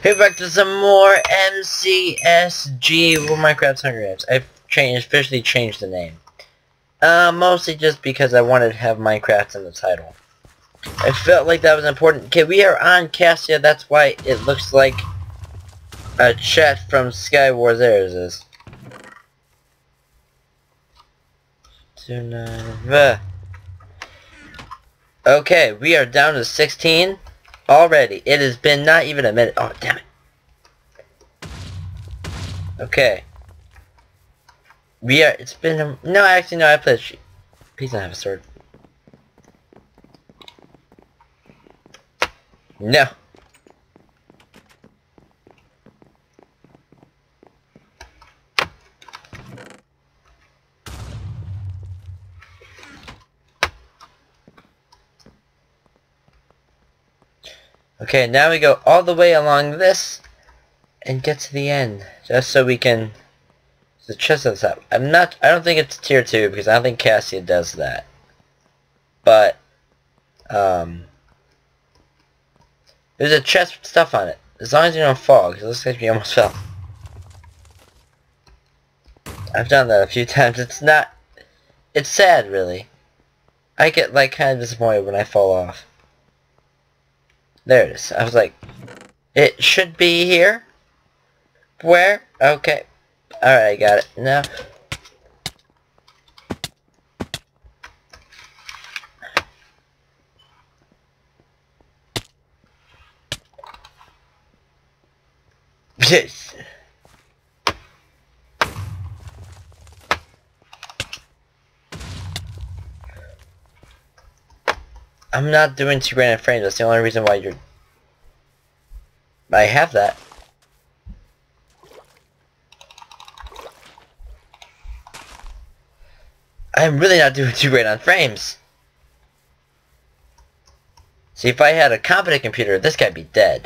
Hey, back to some more MCSG with Minecraft Hunger Games. I've officially changed the name. Mostly just because I wanted to have Minecraft in the title. I felt like that was important. Okay, we are on Kastia, that's why it looks like a chat from Skywars. There it is. 2-9. Okay, we are down to 16 already. It has been not even a minute. Oh, damn it. Okay. It's been no, actually, no, I played sheep. Please don't have a sword. No. Okay, now we go all the way along this and get to the end, just so we can. The chest at the top. I don't think it's tier 2 because I don't think Kastia does that. But there's a chest with stuff on it. As long as you don't fall, because it looks like you almost fell. I've done that a few times. It's sad, really. I get like kind of disappointed when I fall off. There it is. I was like, it should be here. Where? Okay. Alright, I got it. Now. Yes. I'm not doing 2 grand in frames. That's the only reason why I have that. I'm really not doing 2 great on frames. See, if I had a competent computer, this guy'd be dead.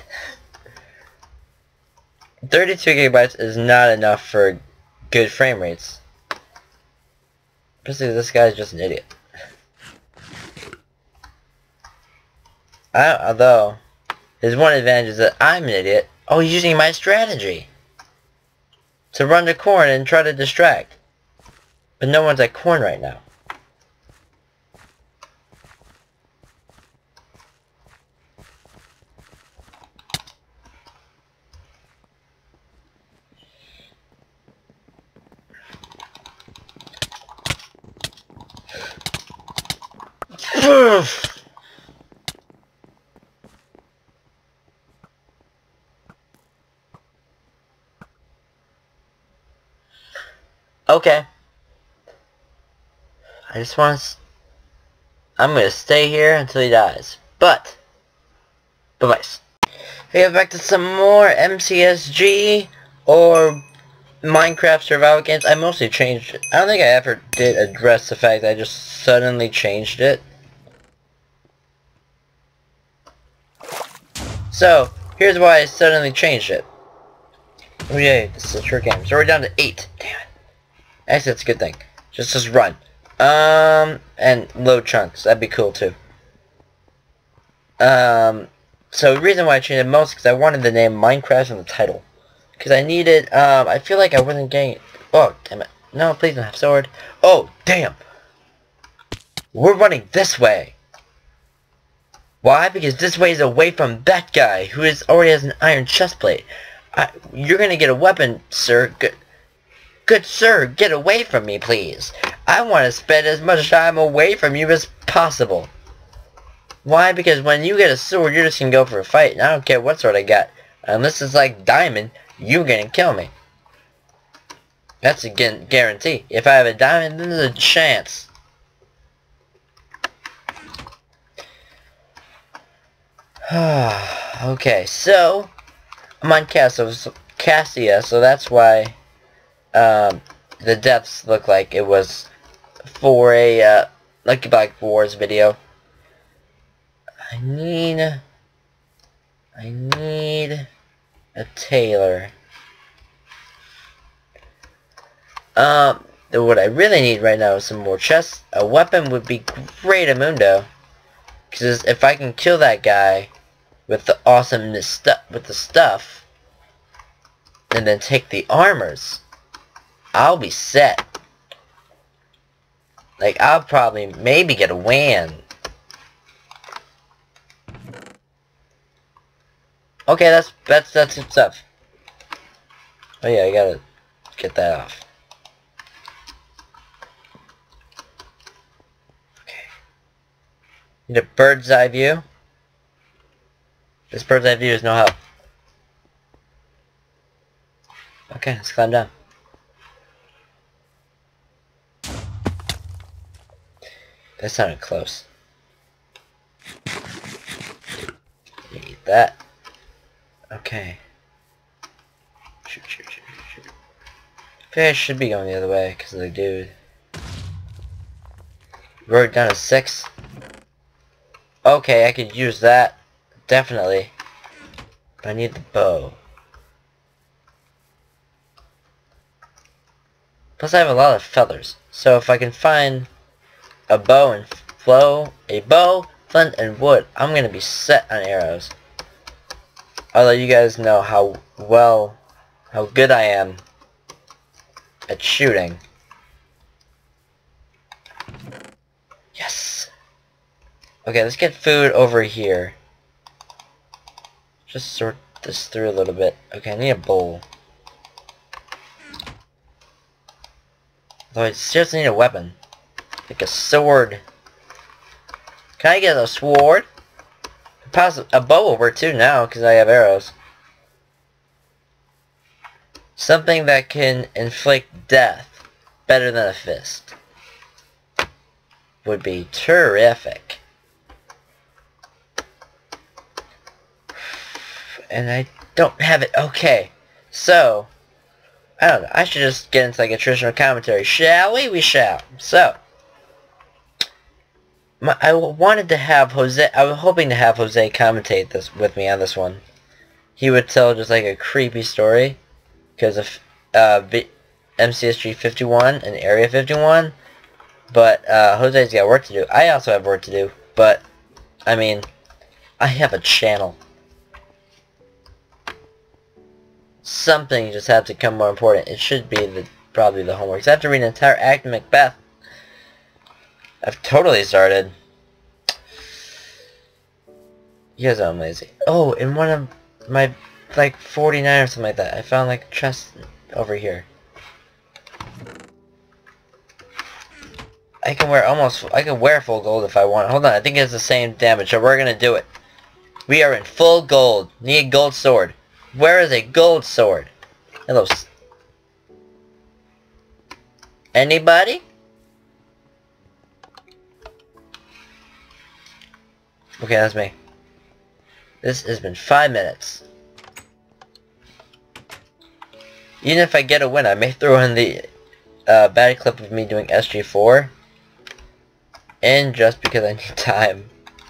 32 gigabytes is not enough for good frame rates. Basically, this guy's just an idiot. Although, his one advantage is that I'm an idiot. Oh, he's using my strategy to run to corn and try to distract. But no one's at corn right now. Okay. I'm gonna stay here until he dies. But, Bybyce. Hey, back to some more MCSG or Minecraft survival games. I mostly changed it. I don't think I ever did address the fact that I just suddenly changed it. So, here's why I suddenly changed it. Oh yay, this is a short game. So we're down to 8. Damn it. Actually, that's a good thing. Just run. And load chunks. That'd be cool too. So the reason why I changed it most is because I wanted the name Minecraft in the title. Because I needed, I feel like I wasn't getting, oh, damn it. No, please don't have sword. Oh, damn. We're running this way. Why? Because this way is away from that guy who already has an iron chestplate. You're gonna get a weapon, sir. Good sir, get away from me, please. I want to spend as much time away from you as possible. Why? Because when you get a sword, you're just gonna go for a fight, and I don't care what sword I got. Unless it's like diamond, you're gonna kill me. That's a guarantee. If I have a diamond, then there's a chance. Okay, so I'm on Kastia, so that's why the depths look like it was for a Lucky Block Wars video. I need a tailor. What I really need right now is some more chests. A weapon would be great, Amundo. Because if I can kill that guy with the awesomeness with the stuff, and then take the armors, I'll be set. Like, I'll probably maybe get a win. Okay, that's good stuff. Oh yeah, I gotta get that off. Okay. Need a bird's eye view. This bird's eye view is no help. Okay, let's climb down. That sounded close. Eat that. Okay. Shoot. I should be going the other way because of the dude. Road down to 6. Okay, I could use that. Definitely. But I need the bow. Plus I have a lot of feathers. So if I can find a bow, flint, and wood, I'm gonna be set on arrows. I'll let you guys know how good I am at shooting. Yes. Okay, let's get food over here. Just sort this through a little bit. Okay, I need a bowl. Though I seriously need a weapon. Like a sword. Can I get a sword? A bow will work too now, because I have arrows. Something that can inflict death better than a fist would be terrific. And I don't have it. Okay, so I don't know. I should just get into like a traditional commentary. Shall we? We shall. So I wanted to have Jose. I was hoping to have Jose commentate this with me on this one. He would tell just like a creepy story because of MCSG 51 and Area 51. But Jose's got work to do. I also have work to do. But I mean, I have a channel. Something just had to come more important. It should be probably the homework. So I have to read an entire act of Macbeth. I've totally started. You guys are lazy. Oh, in one of my, like, 49 or something like that, I found, like, a chest over here. I can wear full gold if I want. Hold on, I think it's the same damage, so we're gonna do it. We are in full gold. Need a gold sword. Where is a gold sword? Hello. Anybody? Okay, that's me. This has been 5 minutes. Even if I get a win, I may throw in the bad clip of me doing SG4. And just because I need time.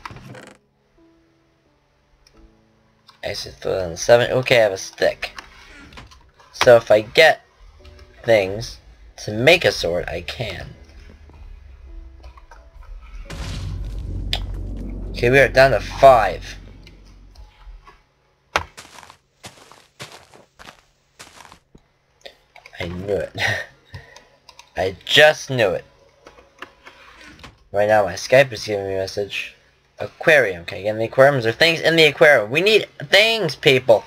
I should throw it on the 7. Okay, I have a stick. So if I get things to make a sword, I can. Okay, we are down to 5. I knew it. I just knew it. Right now my Skype is giving me a message. Aquarium. Can I get in the aquarium? Is there things in the aquarium? We need things, people.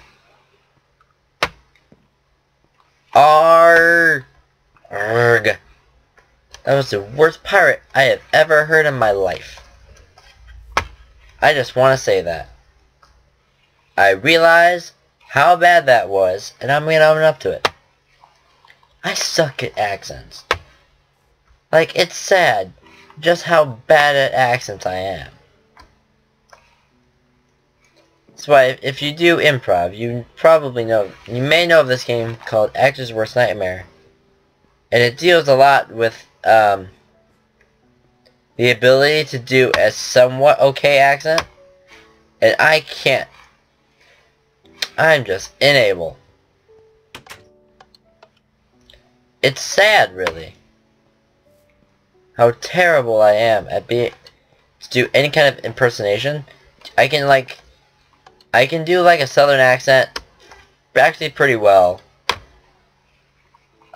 Arrgh. That was the worst pirate I have ever heard in my life. I just want to say that. I realize how bad that was, and I'm going to own up to it. I suck at accents. Like, it's sad just how bad at accents I am. That's why if you do improv, you probably know, you may know of this game called Actor's Worst Nightmare. And it deals a lot with the ability to do a somewhat okay accent. And I can't. I'm just unable. It's sad, really, how terrible I am at being to do any kind of impersonation. I can do like a southern accent actually pretty well.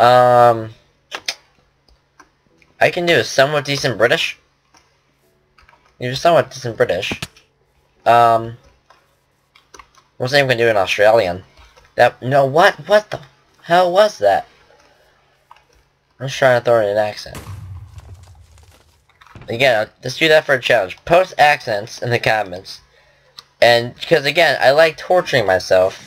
I can do a somewhat decent British. You're somewhat decent British. What's name can do an Australian? No, what the hell was that? I'm just trying to throw in an accent. Again, let's do that for a challenge. Post accents in the comments. And, because again, I like torturing myself.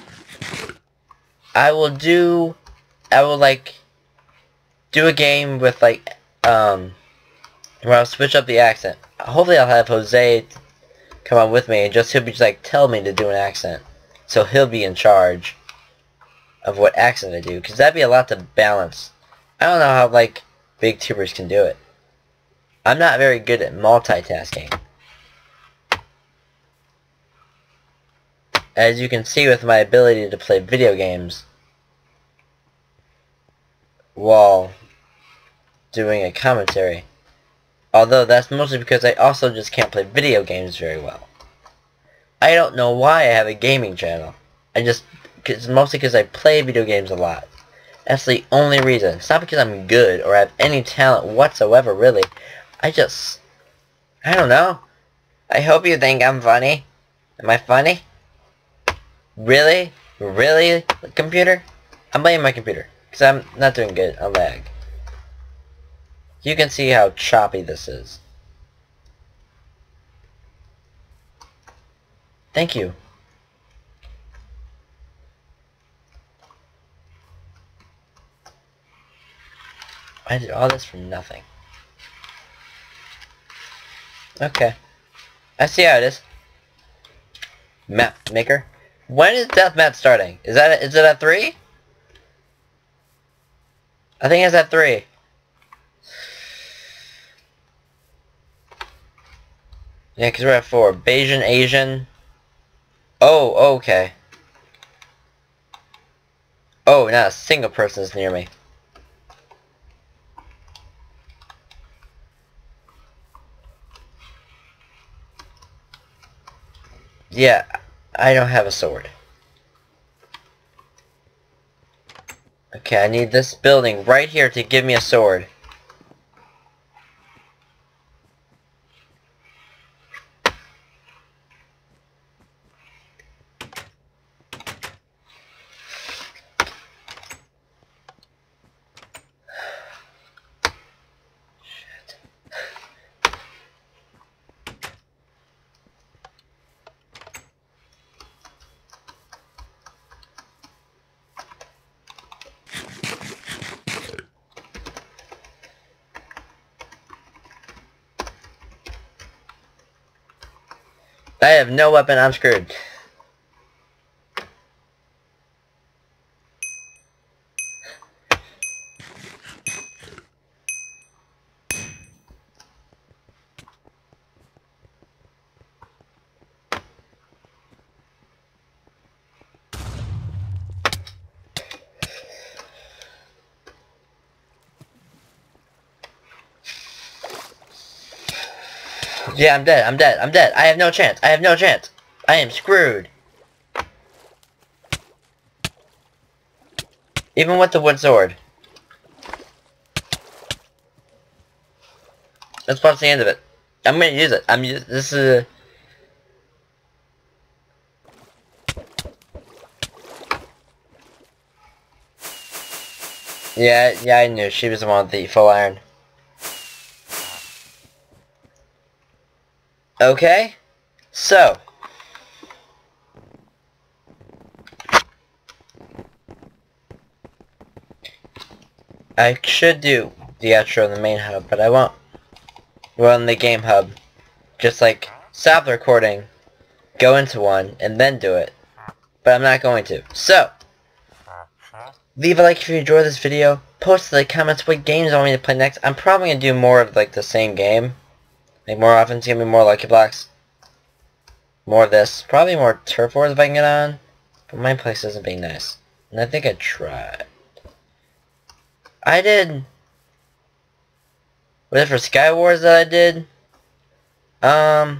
I will like, do a game with, like, where I'll switch up the accent. Hopefully I'll have Jose come on with me, and he'll be just, like, tell me to do an accent. So he'll be in charge of what accent I do, because that'd be a lot to balance. I don't know how, like, big tubers can do it. I'm not very good at multitasking. As you can see with my ability to play video games while doing a commentary. Although that's mostly because I also just can't play video games very well. I don't know why I have a gaming channel. It's mostly because I play video games a lot. That's the only reason. It's not because I'm good or have any talent whatsoever, really. I don't know. I hope you think I'm funny. Am I funny? Really? Really, computer? I'm blaming my computer, because I'm not doing good on lag. You can see how choppy this is. Thank you. I did all this for nothing. Okay. I see how it is. Map maker. When is deathmatch starting? Is it at 3? I think it's at 3. Yeah, because we're at 4. Bayesian, Asian. Oh, okay. Oh, not a single person is near me. Yeah, I don't have a sword. Okay, I need this building right here to give me a sword. I have no weapon, I'm screwed. Yeah, I'm dead, I'm dead, I'm dead. I have no chance, I have no chance. I am screwed. Even with the wood sword. That's plus the end of it. I'm gonna use it. This is Yeah, I knew she was the one with the full iron. Okay, so I should do the outro in the main hub, but I won't. Well, in the game hub, just like stop the recording, go into one, and then do it. But I'm not going to. So, leave a like if you enjoyed this video. Post in the comments what games I want me to play next. I'm probably gonna do more of like the same game. Like more often, it's gonna be more Lucky Blocks. More of this. Probably more Turf Wars if I can get on. But my place isn't being nice. And I think I tried. I did... Was it for Sky Wars that I did? That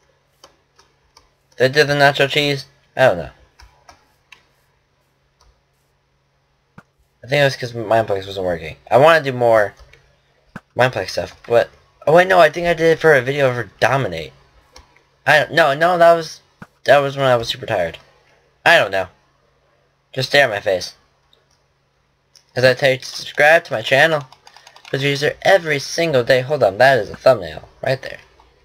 did the nacho cheese? I don't know. I think it was because Mineplex wasn't working. I want to do more Mineplex stuff, but... Oh wait, no, I think I did it for a video for Dominate. No, that was when I was super tired. I don't know. Just stare at my face. As I tell you to subscribe to my channel. Because we use it every single day. Hold on, that is a thumbnail. Right there.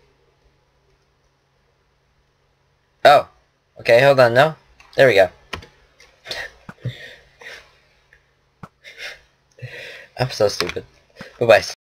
Oh. Okay, hold on, no? There we go. I'm so stupid. Bye-bye.